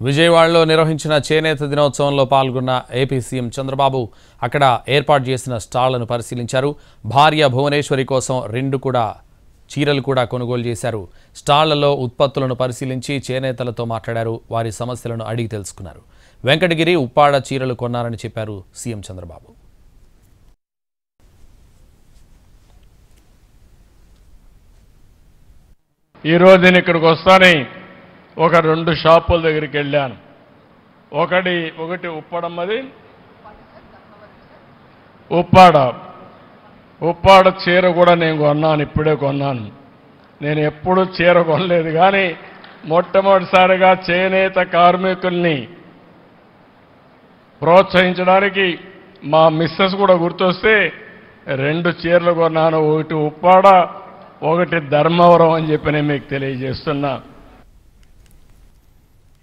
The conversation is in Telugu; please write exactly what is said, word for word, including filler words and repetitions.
విజయవాడలో నిర్వహించిన చేనేత దినోత్సవంలో పాల్గొన్న ఏపీ సీఎం చంద్రబాబు అక్కడ ఏర్పాటు చేసిన స్టాళ్లను పరిశీలించారు. భార్య భువనేశ్వరి కోసం రెండు కూడా చీరలు కూడా కొనుగోలు చేశారు. స్టాళ్లలో ఉత్పత్తులను పరిశీలించి చేనేతలతో మాట్లాడారు. వారి సమస్యలను అడిగి తెలుసుకున్నారు. వెంకటగిరి ఉప్పాడ చీరలు కొన్నారని చెప్పారు సీఎం చంద్రబాబు. ఈ రోజు నేను ఇక్కడికి వస్తానే ఒక రెండు షాపుల దగ్గరికి వెళ్ళాను. ఒకటి ఒకటి ఉప్పడమ్మది ఉప్పాడ ఉప్పాడ చీర కూడా నేను కొన్నాను, ఇప్పుడే కొన్నాను. నేను ఎప్పుడూ చీర కొనలేదు, కానీ మొట్టమొదటిసారిగా చేనేత కార్మికుల్ని ప్రోత్సహించడానికి మా మిస్సెస్ కూడా గుర్తొస్తే రెండు చీరలు కొన్నాను. ఒకటి ఉప్పాడ, ఒకటి ధర్మవరం అని చెప్పి నేను మీకు తెలియజేస్తున్నా.